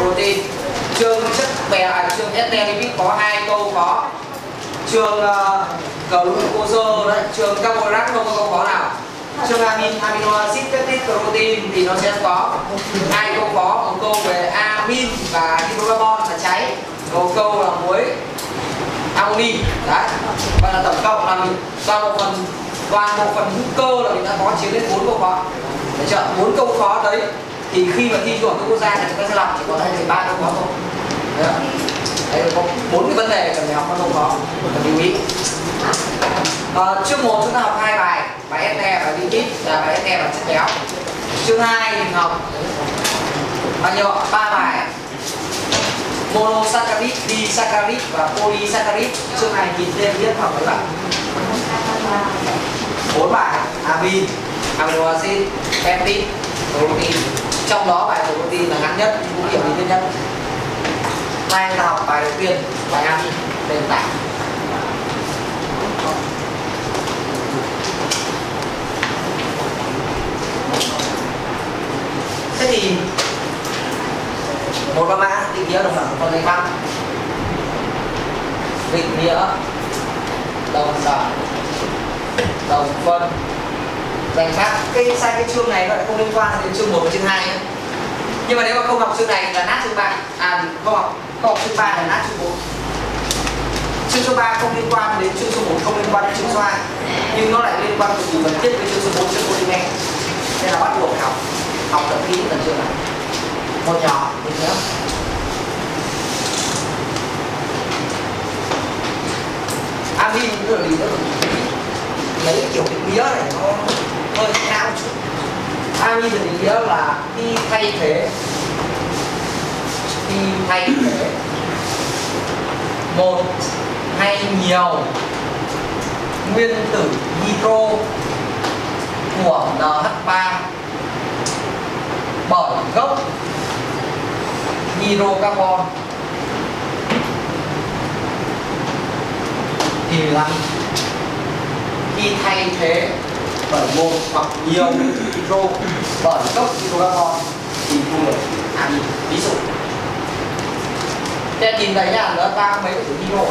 protein. Chương chất bè chương ester lipid có 2 câu khó. Chương glucose đấy, chương carbohydrate không có câu khó nào. Chương amino acid, peptide, protein thì nó sẽ có 2 câu khó, một câu về amin và hydrocarbon là cháy, một câu là muối amoni đấy. Và là tổng cộng là mình toàn bộ phần hữu cơ là mình đã có chiếm đến 4 câu khó. Để chọn 4 câu khó đấy thì khi mà thi trung học quốc gia thì chúng ta sẽ làm chỉ có 3 câu khó thôi. Đấy, có 4 cái vấn đề cần phải học câu khó, cần lưu ý. Chương 1 chúng ta học 2 bài, bài ester và lipid và bài ester và chất béo. Chương 2 mình học bao nhiêu? 3 bài. Monosaccharide, disaccharide và polysaccharide. Chương này nhìn tên viết học với bạn. 4 bài: amin, amino acid, peptide, protein. Trong đó bài protein là ngắn nhất, cũng điểm lý nhất. Nay chúng ta học bài đầu tiên, bài amin, nền tảng. Thế thì một la mã định nghĩa đồng đẳng phân danh văn, định nghĩa đồng đẳng đồng phân danh pháp. Cái sai cái chương này nó lại không liên quan đến chương 1 và chương 2 nữa. Nhưng mà nếu mà không học chương này là nát chương 3, không học chương 3 là nát chương 4. Chương số 3 không liên quan đến chương số 1, không liên quan đến chương số 2, nhưng nó lại liên quan cực kỳ mật thiết với chương số 4, chương polymer. Nên là bắt buộc học thật kỹ phần chương này. Một nhỏ định nghĩa. Amin tức là gì nữa? Lấy kiểu định nghĩa này nó hơi cao một chút. Amin thì định nghĩa là khi thay thế một hay nhiều nguyên tử hydro của NH3 bởi gốc hydrocarbon thì là khi thay thế bởi một hoặc nhiều hydro bởi gốc hydrocarbon thì thu được amin. Ví dụ các nhìn thấy là nó ta mấy cái hydro,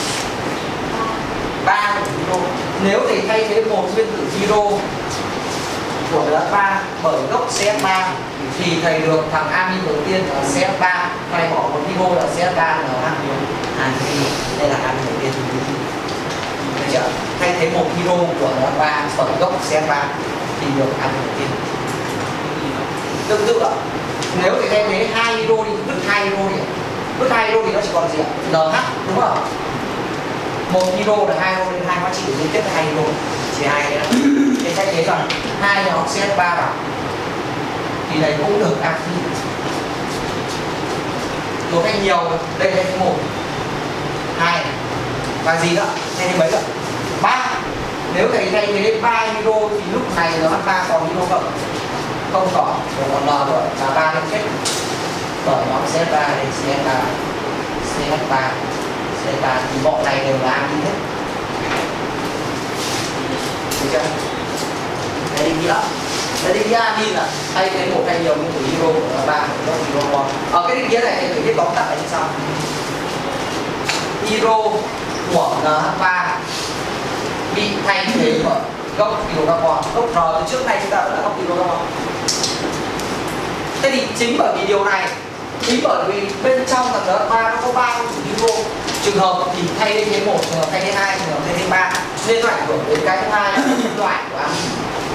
3 hydro. Nếu thì thay thế một nguyên tử hydro của NH3 bởi gốc CH3 thì thầy được thằng amin đầu tiên là CH3, thầy bỏ một hydro là CH3 NH2. Đây là amin đầu tiên. Được chưa? Thay thế một hydro của NH3 bởi gốc CH3 thì được amin đầu tiên. Tương tự ạ. Nếu thì thay thế 2 hydro đi, vứt 2 hydro đi. Vứt 2 hydro thì nó chỉ còn gì ạ? NH, đúng không? Một hydro là 2 hydro nên 2 hóa trị liên tiếp là 2 hydro, chỉ 2 nữa. Thế thay thế rồi 2 nhóm CH3 vào thì đây cũng được amin. Một hay nhiều, đây là 1, 2 và gì nữa? Thay thế mấy nữa? 3. Nếu thầy thay thế 3 hydro thì lúc này NH3 còn hydro cộng không có, còn N thôi là 3 lên chết bởi nhóm CH3 đến CH3 thì bọn này đều là amin hết. Được chưa? Đây định nghĩa. Đây định nghĩa amin là thay thế một hay nhiều nguyên tử hydro của 3 gốc hydrocarbon. Ở cái định nghĩa này thì viết tóm tắt là như sau: hydro của NH3 bị thay thế bởi gốc hydrocarbon. Gốc R từ trước nay chúng ta vẫn là gốc hydrocarbon. Thế thì chính bởi vì điều này, chính bởi vì bên trong thằng NH3 nó có 3 nguyên tử hydro, trường hợp thì thay thế 1, trường hợp thay thế 2, trường hợp thay thế 3 nên nó ảnh hưởng đến cái thứ hai là phân loại của amin.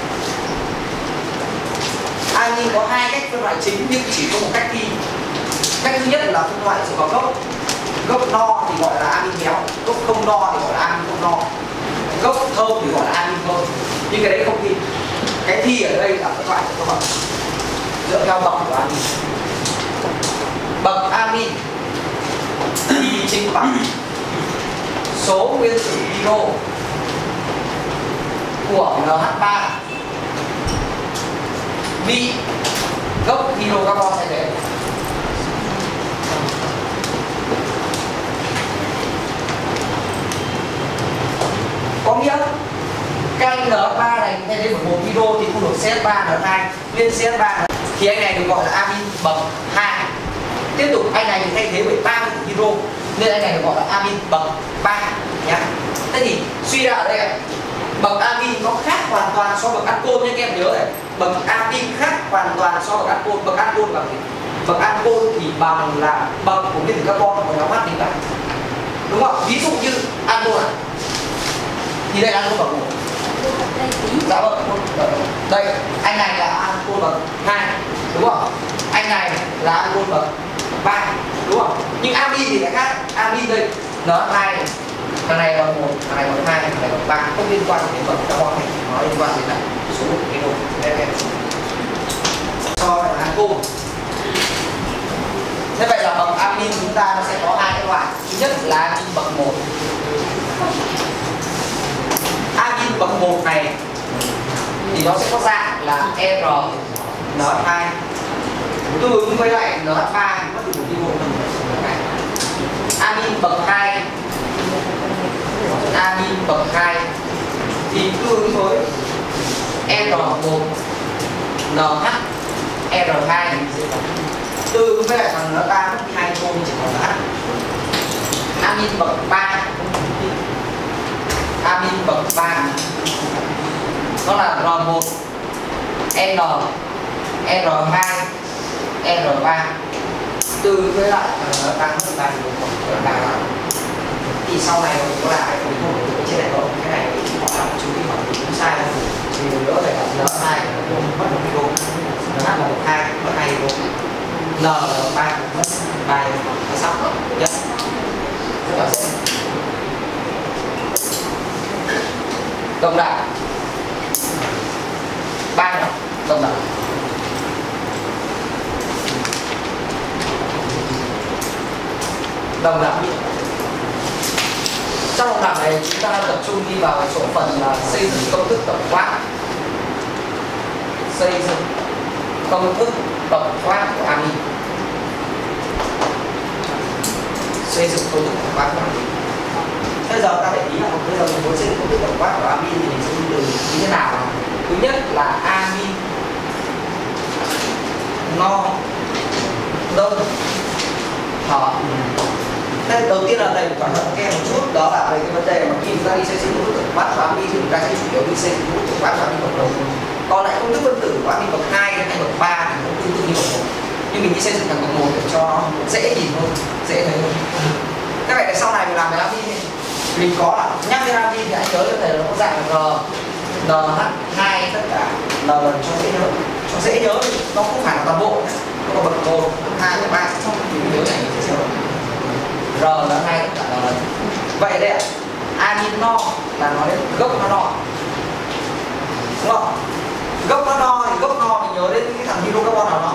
Amin có 2 cách phân loại chính nhưng chỉ có một cách thi. Cách thứ nhất là phân loại dựa vào gốc. Gốc no thì gọi là amin béo, gốc không no thì gọi là amin không no, gốc thơm thì gọi là amin thơm. Nhưng cái đấy không thi. Cái thi ở đây là phân loại của các bậc dựa theo bậc của amin. Bậc amin thì chính bằng số nguyên tử hydro của NH3 bị gốc hydrocarbon thay thế. Có nghĩa cái NH3 này thay thế bởi một hydro thì thu được CH3 NH2 nên CH3 thì anh này được gọi là amin bậc 2. Tiếp tục anh này thì thay thế bởi 30 hydro nên anh này được gọi là amin bậc 3 nhá. Thế thì suy ra ở đây bậc amin nó khác hoàn toàn so với bậc ancol nha các em nhớ này. Bậc amin khác hoàn toàn so với bậc ancol. Bậc ancol bằng gì? Bậc ancol thì bằng là bậc của nguyên tử carbon của nhóm H đi vào, đúng không? Ví dụ như ancol này thì đây là ancol bậc 1. Dạ vâng, đây anh này là ancol bậc 2 đúng không? Anh này là ancol bậc 3 đúng không? Nhưng amin thì lại khác. Amin đây nó hai, thằng này bậc 1, thằng này bậc 2, thằng này bậc 3, không liên quan đến bậc carbon này, nó liên quan đến là số lượng cái độ đây so với ancol. Thế vậy là bậc amin chúng ta nó sẽ có hai cái loại. Thứ nhất là amin bậc 1. Amin bậc 1 này thì nó sẽ có dạng là RNH2 tương ứng với lại NH3 mất được một đi bộ. Amin bậc 2, amin bậc 2 thì tương ứng với R1 NH R2 tương ứng với lại thằng NH3 mất đi 2 đi bộ chỉ còn là H. Amin bậc 3, amin bậc 3 nó là R1 N R2 R3 từ với lại tăng mất 3 thì sau này mình có lại cuối cùng của trên này rồi, cái này họ làm chú ý hỏi đúng sai thì mình đỡ phải gặp N2 mất 1 kg, NH là 2 mất 2 kg, N là 3 mất 3 kg, sắp rồi nhất. Đồng đẳng 3 nào đồng đẳng đồng đẳng. Trong đồng đẳng này chúng ta tập trung đi vào chỗ phần là xây dựng công thức tổng quát, xây dựng công thức tổng quát của amin, xây dựng công thức tổng quát của amin. Bây giờ ta để ý là bây giờ mình muốn xây dựng công thức tổng quát của amin thì mình sẽ đi từ như thế nào? Thứ nhất là amin no đơn thọ. Đây đầu tiên là thầy cẩn thận các em một chút, đó là về cái vấn đề mà khi chúng ta đi xây dựng công thức tổng quát của amin thì chúng ta sẽ chủ yếu đi xây dựng công thức tổng quát của amin bậc 1. Còn lại công thức phân tử của amin bậc 2 hay bậc 3 thì cũng tương tự như bậc 1. Nhưng mình đi xây dựng thằng bậc 1 để cho nó dễ nhìn hơn, dễ thấy hơn. Các bạn sau này mình làm cái amin mình có là nhắc đến amin thì anh nhớ cho thầy là nó có dạng R NH2 tất cả N lần cho dễ nhớ thì nó không phải là toàn bộ nhé. Nó có bậc 1, bậc 2, bậc 3 trong thì nhớ này mình sẽ R NH2 tất cả N lần. Vậy đây ạ, amin no là nói đến gốc nó no, đúng không? Gốc nó no thì gốc no mình nhớ đến cái thằng hydrocarbon nào nó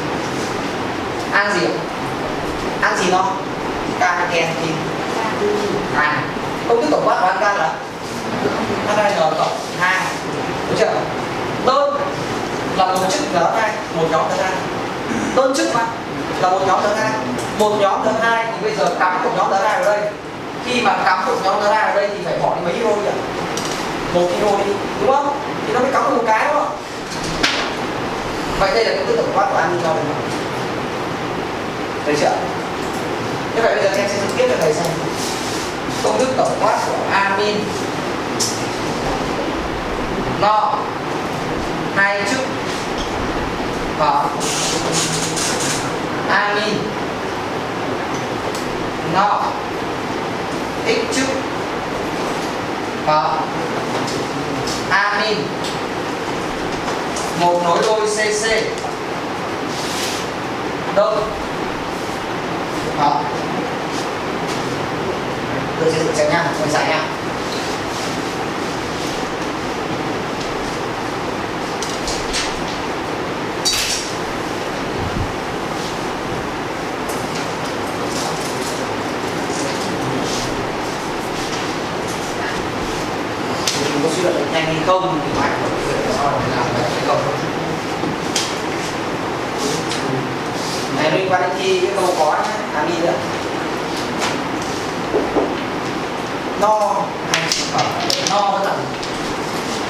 an gì ạ? An gì no? Canken. Công thức tổng quát của ancan là H2N cộng 2, đúng chưa? Đơn là một chức NH2, một nhóm NH2. Đơn chức mà là một nhóm NH2, một nhóm NH2 thì bây giờ cắm một nhóm NH2 vào đây. Khi mà cắm một nhóm NH2 vào đây thì phải bỏ đi mấy hydro đi ạ? 1 hydro đi, đúng không? Thì nó mới cắm được một cái đúng không? Vậy đây là công thức tổng quát của amin no, đúng không? Thấy chưa? Thế vậy bây giờ em sẽ trực tiếp cho thầy xem công thức tổng quát của amin no 2 chức và amin no x chức và amin một nối đôi CC đơn. Đó. Tôi sẽ xem nha, tôi giải nha. Mình có suy luận được nhanh hay không thì phải sau đó làm hay không. Này liên quan đến khi cái câu có nhé, amin nữa. No hay no vẫn là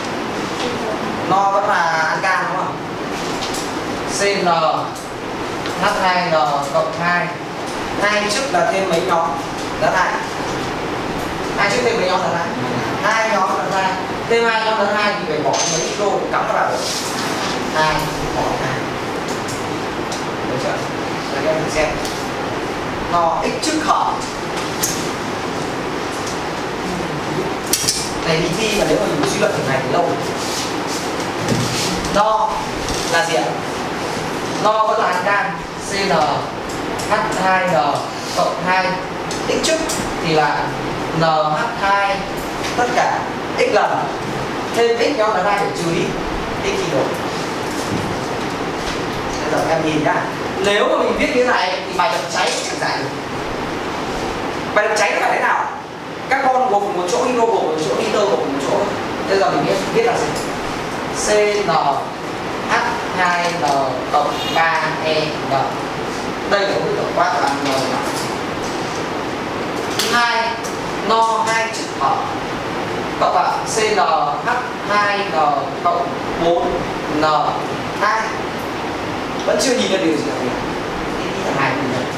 no vẫn là ancan đúng không? CN H2N cộng 2. Hai trước là thêm mấy nhóm đất hai. Hai trước thêm mấy nhóm đất hai. Hai nhóm đất hai. Thêm hai nhóm đất hai thì phải bỏ mấy micro để cắm vào. Hai bỏ hai. Được chưa? Rồi các em thử xem. No x trước khở. Này đi thi mà nếu mà mình suy luận kiểu này thì lâu. No là gì ạ? No vẫn là can Cn H2N cộng 2 x trước thì là NH2 tất cả x lần thêm x nhóm là 2 để trừ đi x thì đổi. Bây giờ em nhìn nhá, nếu mà mình viết như thế này thì bài tập cháy chẳng giải được. Bài tập cháy nó phải thế nào? Carbon gồm một chỗ, hydro gồm một chỗ, nitơ gồm một chỗ. Bây giờ mình viết là gì? CnH2n cộng 3en. Đây là một cái tổng quát của anh rồi. Thứ hai, no 2 chữ thở cộng vào CnH2n cộng 4n2. Vẫn chưa nhìn ra điều gì cả. Đi là 2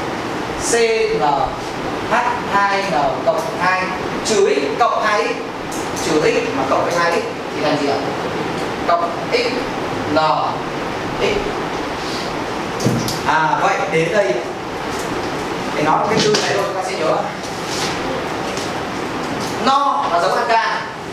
CnH2n cộng 2 trừ x cộng 2x, trừ x mà cộng với 2x thì thành gì ạ? Cộng x n x. Vậy đến đây để nói cái từ này thôi chúng ta sẽ nhớ. No là dấu HK.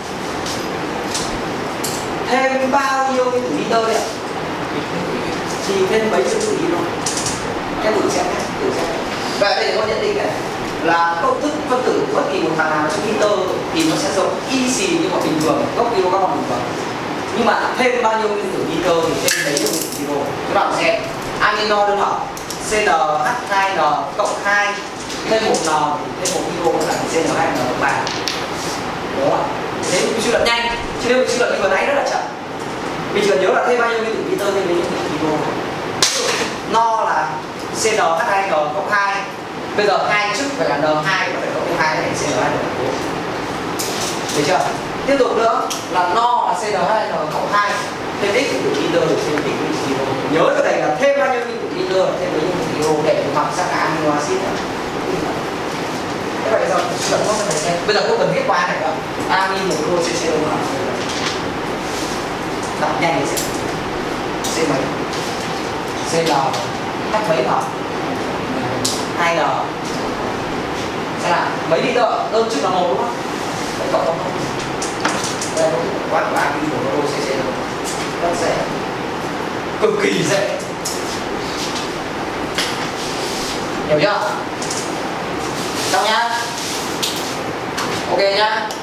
Thêm bao nhiêu cái tử liter đấy ạ? Thì thêm mấy chữ tử thôi. Em thử xem nhé, thử xem. Vậy đây có nhận định này là công thức phân tử bất kỳ một thằng nào trong liter thì nó sẽ giống y xì như một bình thường, gốc kilo các bình thường. Nhưng mà thêm bao nhiêu nguyên tử liter thì thêm mấy nhiêu nguyên tử kilo. Các bạn xem amino đơn học CnH2n cộng 2 thêm 1n thì thêm 1 kilo là CnH2n cộng 3. Đúng không ạ? Thế mình suy luận nhanh, chứ nếu mình suy luận như vừa nãy rất là chậm. Mình chỉ cần nhớ là thêm bao nhiêu nguyên tử liter thêm bao nhiêu nguyên tử kilo. No là CnH2n cộng 2. Bây giờ 2 trước phải là N2 nó phải cộng thêm 2 này CnH2n cộng 4. Được chưa? Tiếp tục nữa là no là CnH2n cộng 2 thêm x nguyên tử liter thêm x nguyên tử kilo. Nhớ ở đây là thêm bao nhiêu nguyên tử liter thêm bao nhiêu nguyên tử kilo để mặc sang cả amino acid. Thế vậy giờ suy luận nó sẽ phải xem. Bây giờ tôi cần viết qua này không? Amin một lô CCO mà đọc nhanh thì C mấy? CL H mấy nào? 2N. Xem nào, mấy liter? Đơn trước là 1 đúng không? Phải cộng không? Đây là quát của Amin một lô CCO. Rất dễ, cực kỳ dễ. Hiểu chưa? Xong nhá. Ok nhá.